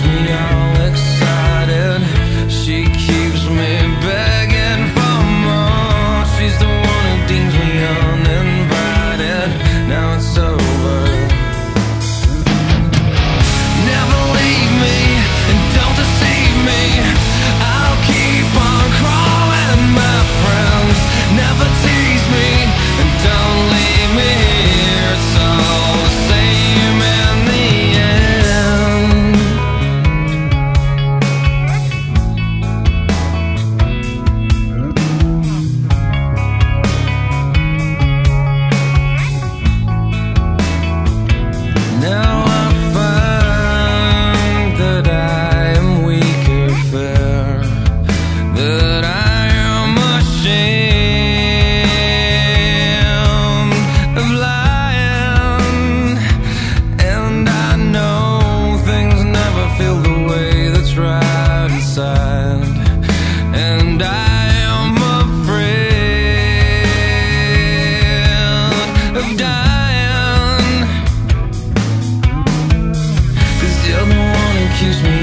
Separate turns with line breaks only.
me all excited. She keeps me begging for more. She's the one who deems me uninvited. Now it's over. Never leave me and don't deceive me. I'll keep on crawling, my friends. Never tease me and don't leave me here. It's all the same in the end. Now I find that I am weaker, fair, that I am ashamed of lying, and I know things never feel the way that's right inside, and I am afraid of dying, 'cause you're the one who keeps me